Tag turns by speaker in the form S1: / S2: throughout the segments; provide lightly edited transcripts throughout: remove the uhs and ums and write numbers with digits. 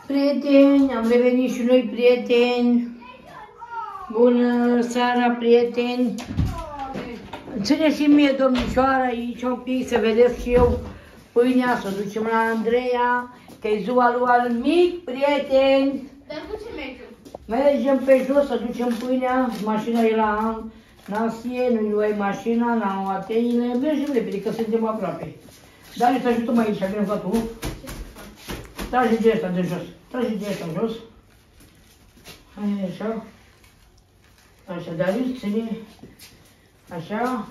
S1: Prieteni, am revenit și noi, prieteni. Bună seara, prieteni. Ține și mie, domnișoara, aici un pic să vedeți și eu pâinea, să ducem la Andreea, că e ziua lui al mic, prieteni.
S2: Dar cu ce mergem?
S1: Mergem pe jos să ducem pâinea, mașina e la Nasie, nu-i luai mașina, la Atenile, mergem repede, că suntem aproape. Dar ne să ajutăm aici, avem ca tu. Trage de ăsta de jos, trage de ăsta jos. Hai, așa. Așa, Darius, ține. Așa.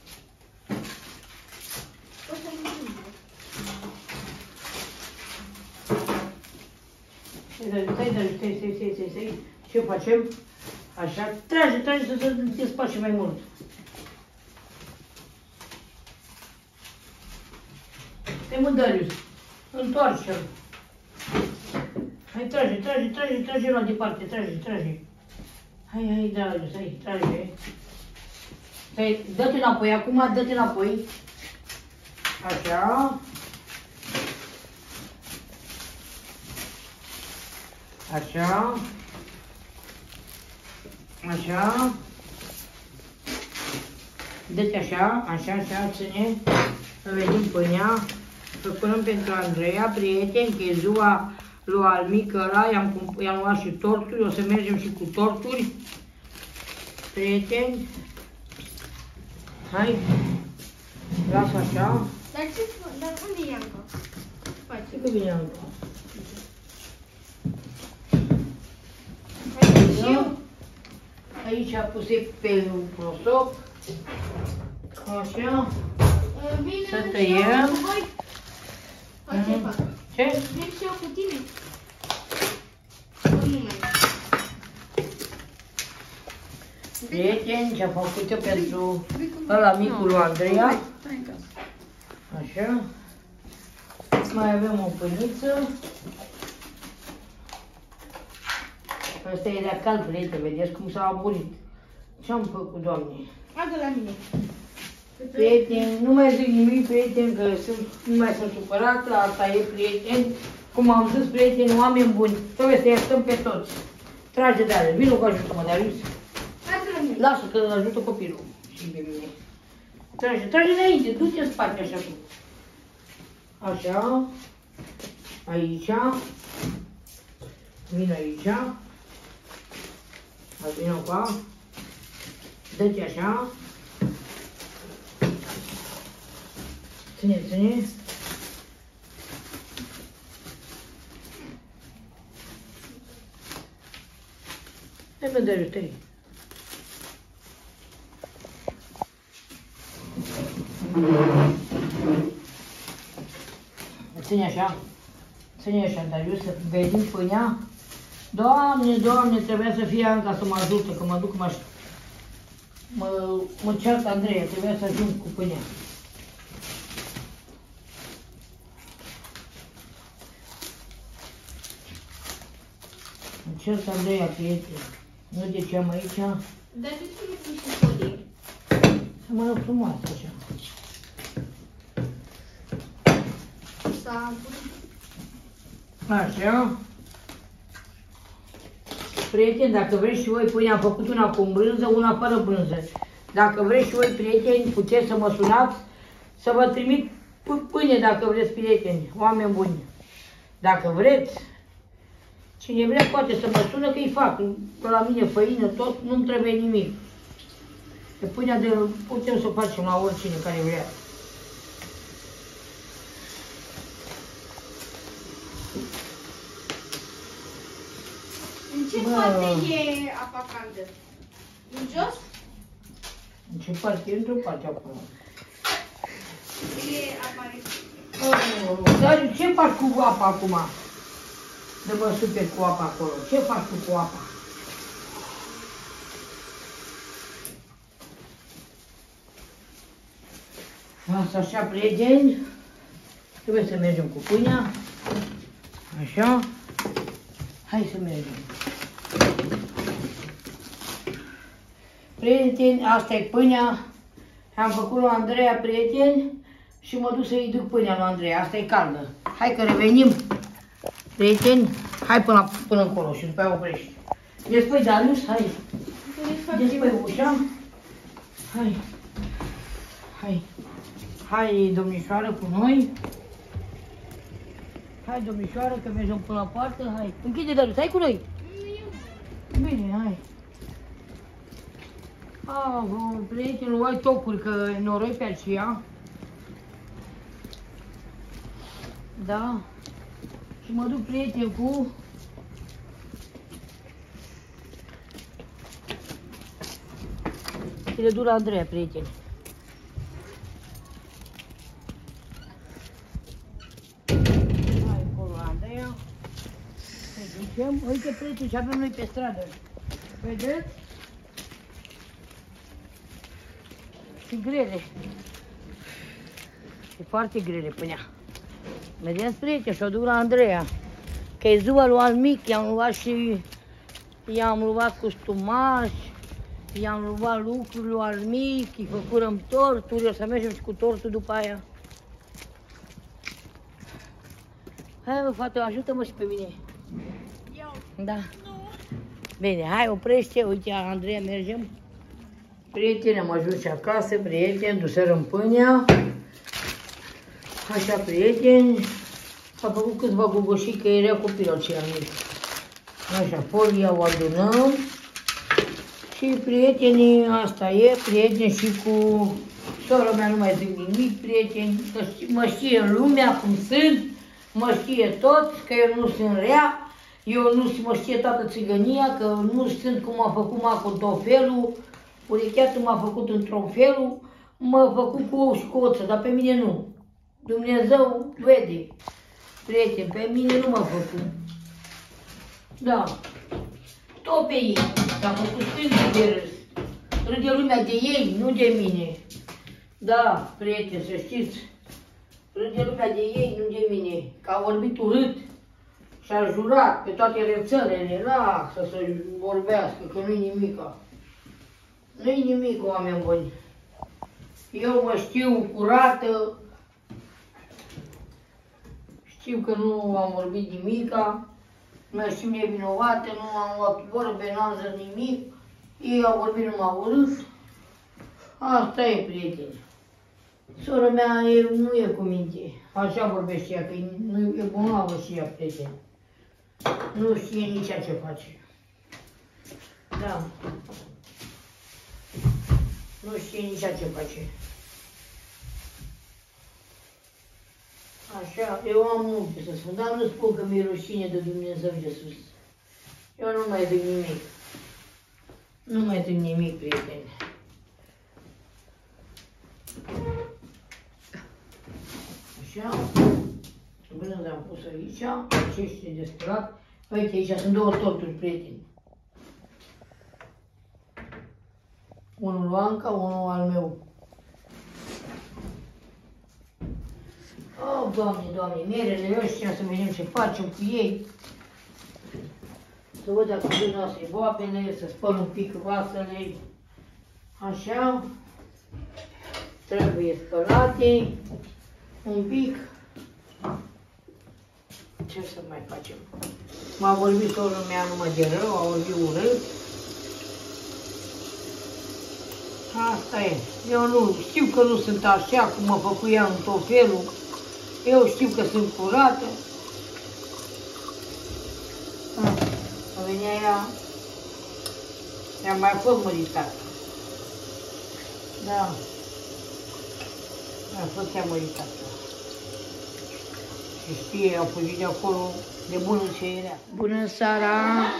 S1: Stai. Ce facem? Așa, trage să se despace mai mult. Te mă, Darius, întoarce-l. Hai, trage la departe, trage. Hai, Darius, hai, trage. Stai, dă-te înapoi, acum dă-te înapoi. Așa. Așa. Așa. Dă-te așa, ține. Să vedem pâinea. Să spunem pentru Andreea, prieteni, că e ziua lui al mic ăla, i-am luat și torturi, o să mergem și cu torturi. Prieteni. Hai. Lasă așa.
S2: Dar unde e Ianca?
S1: Ce că vine Ianca? Aici a pus pe un prosop. Așa. Să tăiem. Ce?
S2: Merg și eu cu tine.
S1: Prieteni, ce-am făcut eu pentru ăla micul lui Andreea. Așa. Mai avem o pâiniță. Asta e de cald, prieteni, vedeți cum s-a aburit. Ce-am făcut, Doamne?
S2: Adă la mine.
S1: Prieteni, nu mai zic nimic, prieteni, că nu mai sunt supărată, asta e, prieteni. Cum am zis, prieteni, oameni buni, trebuie să-i ajutăm pe toți. Trage de ale, vină cu ajută-mă, Darius. Lasă că îl ajută copilul și pe mine. Trage înainte, du-te în spate așa tu. Așa. Aici. Vino aici. Vino cu. Dă-te așa. Ține. Hai mă, Darius, tăi. Ține așa, Darius, să vedem pâinea. Doamne, trebuia să fie Anca să mă ajute, că mă duc, mă ceartă Andreea, trebuia să ajung cu pâinea. Mă ceartă Andreea, prieteni. Nu de ce am aici.
S2: Dar de ce nu pui și folie?
S1: Să mă rog frumoasă așa. Așa. Prieteni, dacă vreți și voi pâine, am făcut una cu brânză, una fără brânză. Dacă vreți și voi, prieteni, puteți să mă sunați, să vă trimit pâine dacă vreți, prieteni, oameni buni. Dacă vreți, cine vrea poate să mă sună, că-i fac. La mine făină, tot, nu-mi trebuie nimic. Că pâinea putem să o facem la oricine care vrea.
S2: În ce parte e apa caldă? În jos?
S1: În ce parte? E într-o parte acolo.
S2: E apa.
S1: Dar ce faci cu apa acum? Dă-mă super cu apa acolo. Ce faci cu apa? Asta așa, prieteni. Trebuie să mergem cu pâinea. Așa. Hai să mergem. Prieteni, asta e pâinea. Am făcut lui Andreea, prieteni, și mă duc să-i duc pâinea lui Andreea. Asta e caldă. Hai că revenim, prieteni. Hai până încolo și după aia oprești. Despăi, Darius, hai. Despăi ușa. Hai. Hai. Hai, domnișoară, cu noi. Hai, domnișoară, că mergem până la poartă. Hai. Închide, Darius, hai cu noi. Bine, hai. Prietenul, ai tocuri, că noroi pe aceea. Da. Și mă duc, prieten, cu... Și le duc la Andreea, prieteni. Hai, acolo la Andreea. Ne ducem. Uite, prieteni, ce avem noi pe stradă. Vedeți? Și grele. E foarte grele până ea. Vedeți, prieteni, și-o duc la Andreea. Că e ziua lui al mic, i-am luat și... I-am luat costumași, i-am luat lucruri lui al mic, îi făcurăm torturi, o să mergem și cu tortul după aia. Hai, mă, fată, ajută-mă și pe mine.
S2: Eu.
S1: Da. Bine, hai, oprește, uite, Andreea, mergem. Prieteni, am ajuns și acasă, prieteni, duserăm pâinea. Așa, prieteni, s-a făcut câțiva gogoșii, că era copilul aceea mic. Așa, folia o adunăm. Și prietenii, asta e, prieteni, și cu sora mea nu mai zic nimic, prieteni, că mă știe lumea cum sunt, mă știe tot, că eu nu sunt rea, eu nu mă știe toată țigănia, că nu sunt cum a făcut cu tot felul, urecheatul m-a făcut într-un felul, m-a făcut cu ou și cu oță, dar pe mine nu. Dumnezeu vede, prieteni, pe mine nu m-a făcut. Da, tot pe ei, s-a făcut stângul de râs. Râde lumea de ei, nu de mine. Da, prieteni, să știți, râde lumea de ei, nu de mine. Că a vorbit urât și a jurat pe toate rețelele, lasă să vorbească, că nu-i nimica. Nu-i nimic, oameni buni. Eu mă știu curată, știu că nu am vorbit nimica. Mă știu nevinovată, nu am luat vorbe, n-am zis nimic. Ei au vorbit numai urât. Asta e, prieteni. Sora mea nu e cu minte. Așa vorbește ea, că nu e bolnavă și ea, prieteni. Nu știe nici ea ce face. Da. Nu știe nici ea ce face. Așa, eu am multe să spun, dar nu spun că mi-e rușine de Dumnezeu de sus. Eu nu mai zic nimic. Nu mai zic nimic, prieteni. Așa. Brânza am pus aici. Ce este de spălat. Uite, aici sunt două torturi, prieteni. Unul lui Anca, unul al meu. Oh, Doamne, Doamne, merele ăștia, să vedem ce facem cu ei. Să văd dacă sunt noastre boapele, să spăl un pic vasele. Așa. Trebuie spălate. Un pic. Ce să mai facem? M-a vorbit sora mea numai de rău, a vorbit urât. Asta e. Eu nu știu că nu sunt așa cum mă făcuia în tot felul. Eu știu că sunt curată. Venea ea, i-am mai fost măritată. Da. A fost ea măritată. Și știe, au fugit de acolo de bună ce era. Bună seara!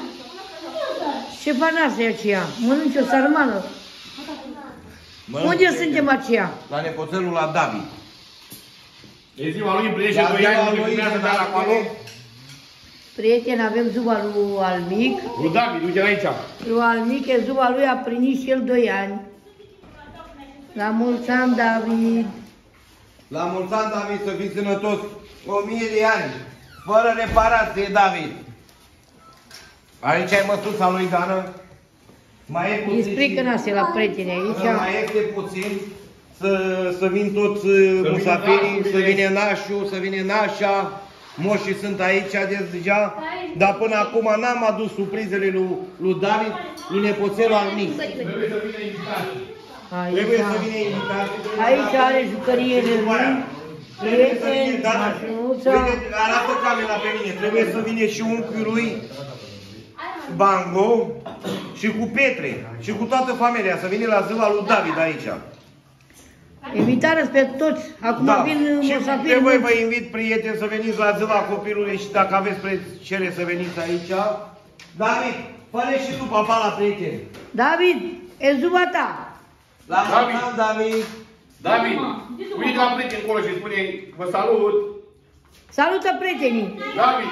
S1: Ce banașă e aceea? Mănânci o sarmală? Unde suntem aceea?
S3: La nepoțelul la David.
S4: E ziua lui, împlinește 2 ani, nu urmează de acolo.
S1: Prieteni, avem ziua lui al mic.
S4: Lui David, uite aici.
S1: Lui al mic, e ziua lui, a plinit și el 2 ani. La mulți ani, David.
S3: La mulți ani, David, să fii sănătos. 1000 de ani. Fără reparație, David. Aici ai măsuța lui Dana. Mai e puțin.
S1: Îi sprică nase la prieteni aici.
S3: Mai este puțin. Să vin toți musafirii, să vină nașul, să vină nașa. Moșii sunt aici deja. dar până acum n-am adus surprizele lui David, lui nepoțelul al mic.
S4: Trebuie să vină invitații.
S3: Trebuie să vină invitații.
S1: Aici are jucăriile lui. Prieteni, mașinuța.
S3: Arată camera pe mine. Trebuie să vină și unchiul lui Bango și cu Petre și cu toată familia. Să vină la ziua lui David aici.
S1: Invitare pe toți. Acum vin
S3: Și
S1: musafiri.
S3: pe voi vă invit, prieteni, să veniți la ziua copilului și dacă aveți plăcere să veniți aici. David, fă-le și tu papa la prieteni.
S1: David, e ziua ta.
S3: La mulți David.
S4: David, uite la prieten acolo și spune vă salut.
S1: Salută prietenii.
S4: David.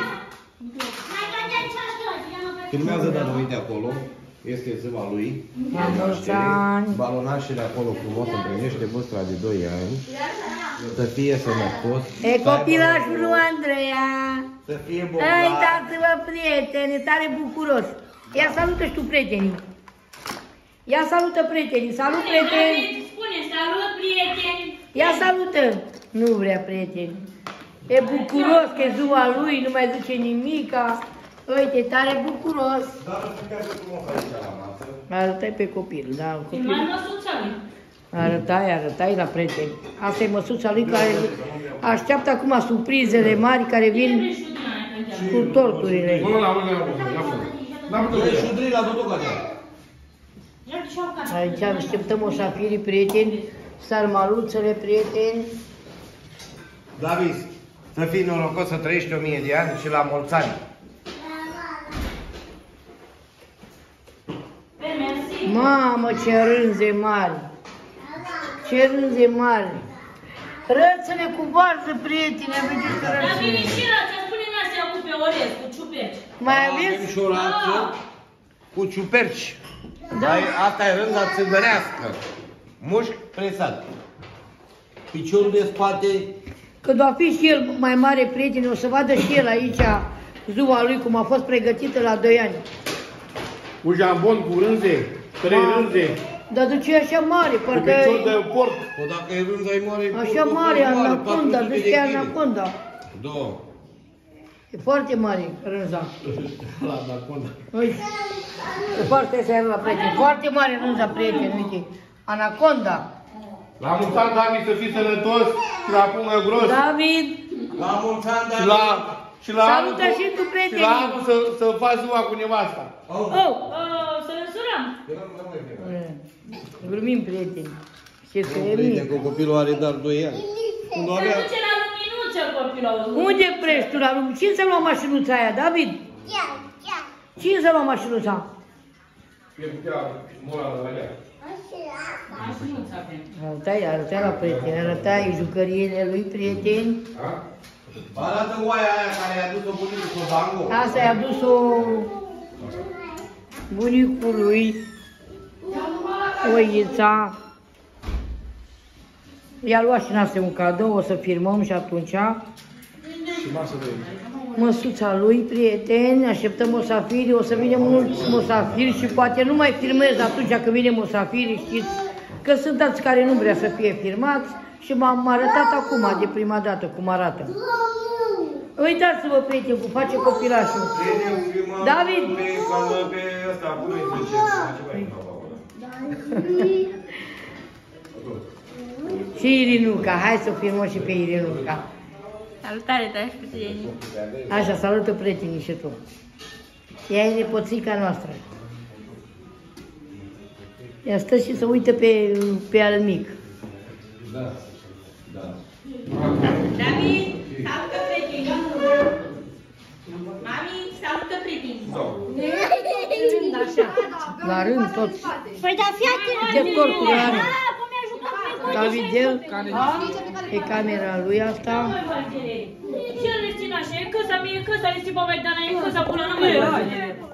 S3: Filmează, dar uite acolo. Este ziua lui.
S1: La mulți ani.
S3: Balonașele acolo frumos împlinește vârsta de 2 ani. Să fie sănătos.
S1: E copilașul lui Andreea.
S3: Să fie bogat.
S1: Uitați-vă, prieteni, e tare bucuros. Ia salută și tu prietenii. Ia salută prietenii. Salut, prieteni.
S5: Spune, salut, prieteni.
S1: Ia salută. Nu vrea prieteni. E bucuros că e ziua lui, nu mai zice nimica. Uite, e tare bucuros.
S3: Dar să frumos aici la masă.
S1: Arătai pe copil, da,
S5: E
S1: copil.
S5: mai măsuța lui.
S1: Arătai la prieteni. Asta e măsuța lui care așteaptă acum surprizele mari care vin cu torturile.
S4: Nu, la unul.
S3: Șudrii la Dodocadea.
S1: Aici așteptăm osafirii, prieteni, sarmaluțele, prieteni.
S3: David, să fii norocos să trăiești 1000 de ani și la mulți ani.
S1: Mamă, ce rânze mari! Ce rânze mari! Rățele cu varză, prieteni, vedeți că
S5: Dar vine
S1: rățele.
S5: și rața, spune Nasia cu pe orez, cu ciuperci.
S1: Mai
S3: Avem
S1: aveți?
S3: și o rață cu ciuperci.
S1: Da.
S3: Asta e rânza țigănească. Mușc presat. Piciorul de spate.
S1: Când va fi și el mai mare, prieteni, o să vadă și el aici ziua lui, cum a fost pregătită la 2 ani.
S4: Cu jambon, cu rânze, 3 rânze,
S1: Dar de ce e așa mare?
S4: cu
S1: Parcă
S4: picior de porc.
S3: O, dacă e rânza e mare.
S1: așa mare, anaconda,
S3: 400
S1: deci
S3: de
S1: că e
S3: kg.
S1: anaconda.
S3: 2.
S1: E foarte mare rânza.
S4: La anaconda.
S1: Uite, e foarte seară la prieteni. Foarte mare rânza, prieteni, uite. Anaconda.
S4: La mulți ani, David, să fii sănătos și la pungă gros.
S1: David,
S3: La mulți ani,
S4: Și
S3: David.
S4: la
S1: salută și tu,
S4: și la
S1: prieteni.
S4: anul să faci ziua cu nevasta.
S1: Oh,
S5: Să însurăm.
S1: glumim, prieteni. Ce
S3: Prieten,
S1: serie.
S3: că copilul are doar 2 ani. Când o
S5: Se
S3: avea...
S5: duce la luminuță copilul.
S1: Unde pleci tu la lume? Cine să lua mașinuța aia, David? Cine să lua mașinuța?
S4: E putea mora la ea.
S5: Mașinuța avem.
S1: Arătai la prieteni, arătai jucăriile lui, prieteni.
S3: Arată oaia aia care i-a dus-o bunicul cu Bango.
S1: Asta i-a dus-o bunicul lui, oița. I-a luat și noastră un cadou, o să filmăm și atunci.
S4: Și masă de
S1: Măsuța lui, prieteni, așteptăm musafiri, o să vină mulți musafiri și poate nu mai filmez atunci când vine musafiri, știți că sunt alți care nu vrea să fie filmați și m-am arătat acum, de prima dată, cum arată. Uitați-vă, prieteni, cum face copilașul. David!
S3: Pe ăsta, cum îi zice?
S1: Și Irinuca, hai să filmăm și pe Irinuca.
S5: Salutare, dragi prieteni.
S1: Așa, salută prietenii și tu. Ea e nepoțica noastră. Ea stă și se uită pe al mic.
S3: Da, da.
S5: David, salută prieteni. Mami, salută prieteni.
S1: Așa, la rând toți.
S2: Păi da, fii atent.
S1: De tortul la rând.
S2: Cum mi-a jucat pe
S1: Davidel, e camera lui asta.
S5: Ce le țin așa? E căsa mie, e căsa, le țin pe mai dana, e căsa până nu mai